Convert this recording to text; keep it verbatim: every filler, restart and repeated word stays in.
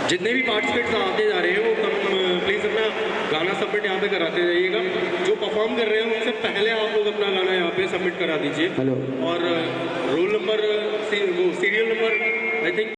जितने भी पार्टिसिपेंट्स आते जा रहे हैं वो कम प्लीज़ अपना गाना सबमिट यहाँ पे कराते जाइएगा। जो परफॉर्म कर रहे हैं उनसे पहले आप लोग अपना गाना यहाँ पे सबमिट करा दीजिए। हेलो। और रोल नंबर वो सीरियल नंबर आई थिंक